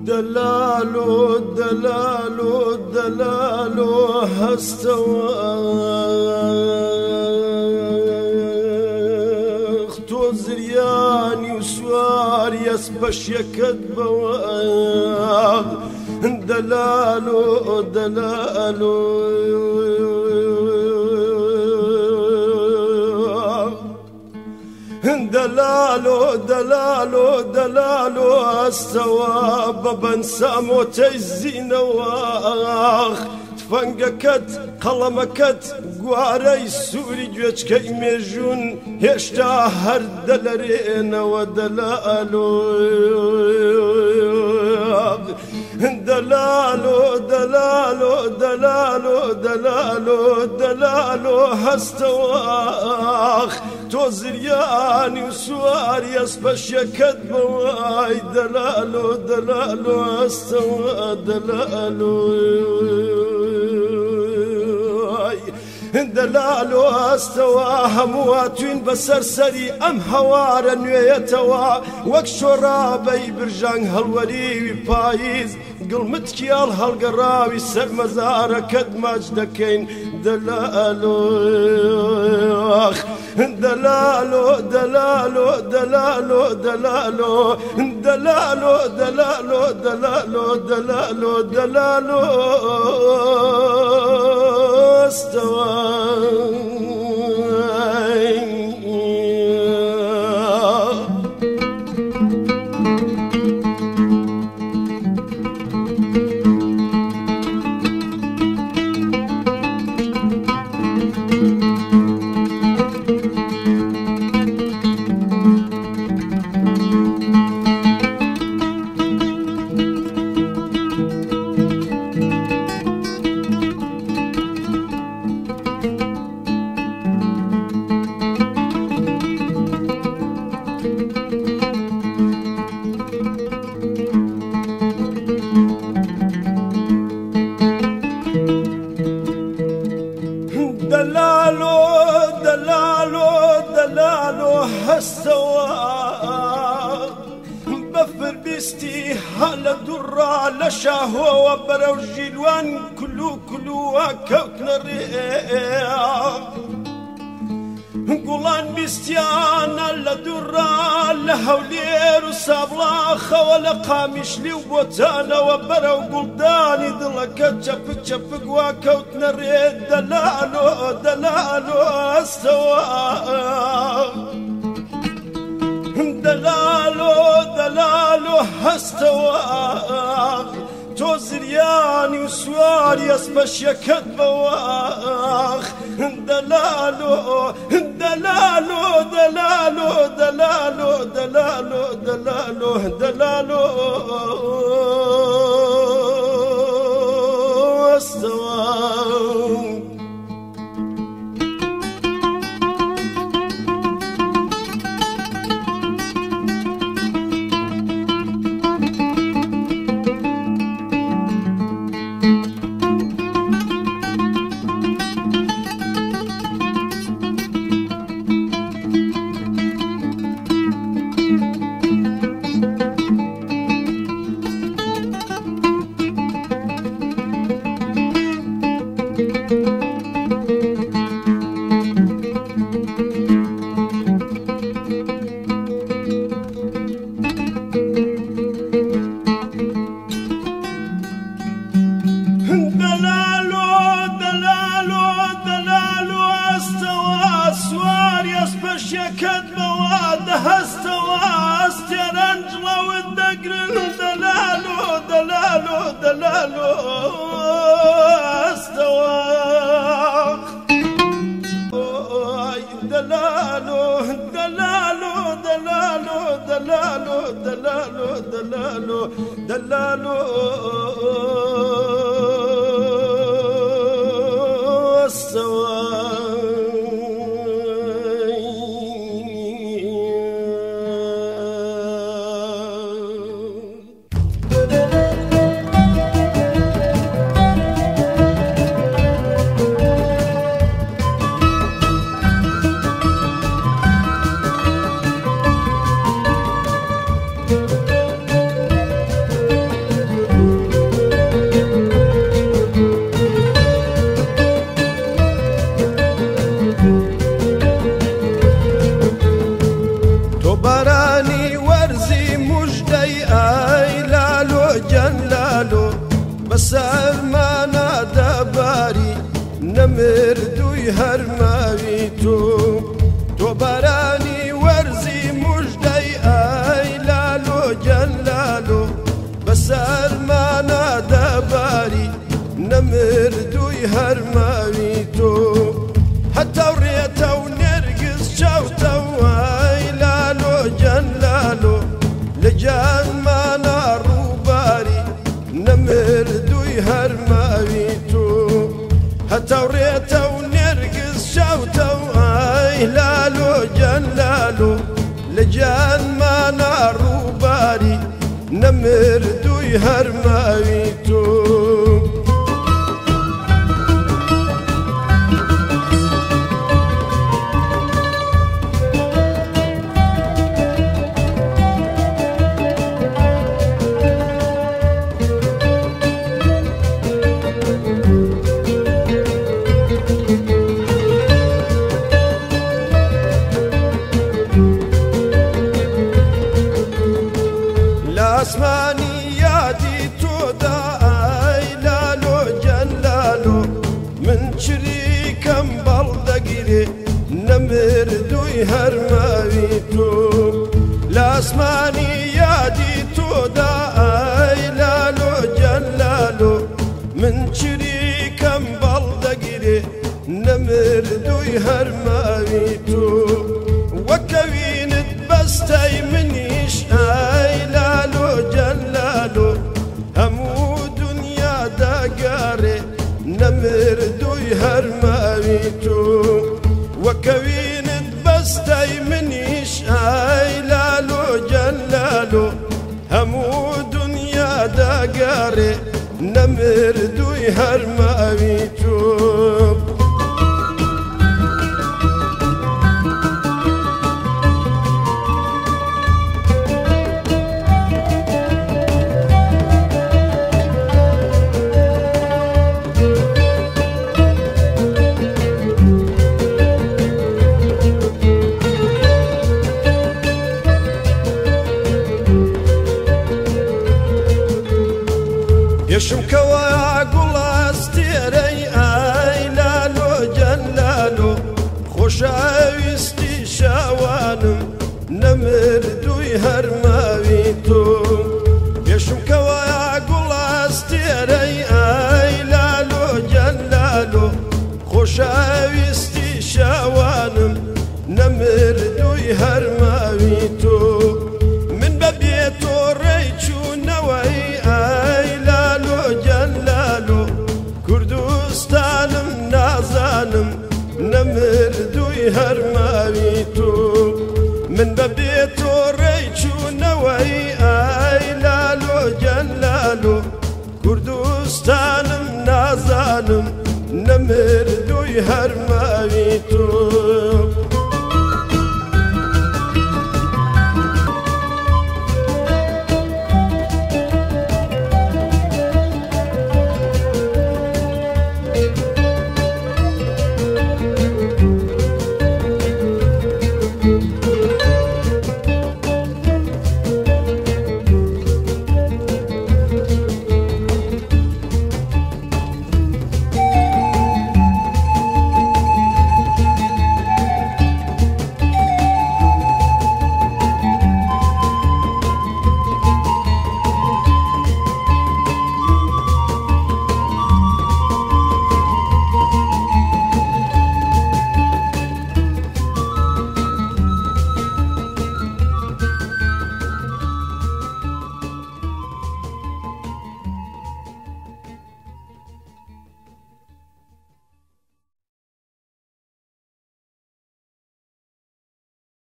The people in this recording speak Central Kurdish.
دلالو دلالو دلالو هستواخ تو زرياني وسوار يسبش يكد بواغ دلالو دلالو دلالو دلالو دلالو استوى ببنسى موتي الزينواخ تفنقكت قلمكت قواري سوري جوش كي ميجون هشتا هر دلرين ودلالو دلالو دلالو دلالو دلالو دلالو هستواخ تو زرياني وسوار يسبش يكد بواي دلالو دلالو هستوا دلالو دلالو استوى همواتين بسرسري ام هوار نويتوا وك شرابي برجان هالولي بايز قلمتكيال هالقراوي سر مزاركد ماجدكين دلالو دلالو دلالو دلالو دلالو دلالو دلالو دلالو دلالو دلالو استوى دلالو دلالو دلالو هستوا بفر بيستي هلا درا لشاهو وبرو جيلوان كلو كلو وكوكنا الرياح قولان بيستيانا لدرا لهولير وسابلاخا ولا قامش لي وبوتانا وبرو قلداني ضلك جف جف وكوتنا الريد دلالو دلالو استوى دلالو دلالو استوى تو زرياني وسوار يسبش يكد بواخ دلالو دلالو دلالو دلالو دلالو دلالو دلالو استوى شكد مواد هستوا استرنجلا والدقر دلالو دلالو دلالو استوا دلالو دلالو دلالو دلالو دلالو دلالو دلالو استوا بەسەرمانە دەباری نەمردووی هەرماوی تۆ بارانی وەرزی موژدەی ئای لالۆ جەلالۆ بەسەرمانە دەباری نەمردووی هەرماوی تۆ هەتاوڕێتە و نێرگز چاوتە و ئای لالۆ جەلالۆ لە جانمانە ڕووباری نەمردووی هەرماوی تۆ هەتاوڕێتە و نێرگز چاوتە و ئای لالۆ جەلالۆ لە جانمانە ڕووباری نەمردووی هەرماوی تۆ ئاسمانی یادی تۆدا ئای لالۆ جەلالۆ من چریکەم بەڵدەگیرێ نەمردووی هەرماوی تۆ لە ئاسمانی یادی تۆدا ئای لالۆ جەلالۆ من چریکەم بەڵدەگیرێ نەمردووی هەرماوی تۆ وەکەوینت بەستەی منیش ئای لالۆ جەلالۆ هەموو دونیا دەگەڕێ نەمردووی هەرماوی تۆ وەکەوینت بەستەی منیش ئای لالۆ جەلالۆ هەموو دونیا دەگەڕێ نەمردووی هەرماوی تۆ یشم کەوا گوڵاستێرەی ئای لالۆ جەلالۆ خۆشەویستی شاوانم نەمردووی هەرماوی تۆ یشم کەوا گوڵاستێرەی ئای لالۆ جەلالۆ خۆشەویستی شاوانم نەمردووی هەرماوی تۆ من بەبێ تۆ ڕێی چوونەوەی ئای لالۆ جەلالۆ کوردستانم نازانم نەمردووی هەرماوی تۆ من بەبێ تۆ ڕێی چوونەوەی ئای لالۆ جەلالۆ کوردستانم نازانم نەمردووی هەرماوی تۆ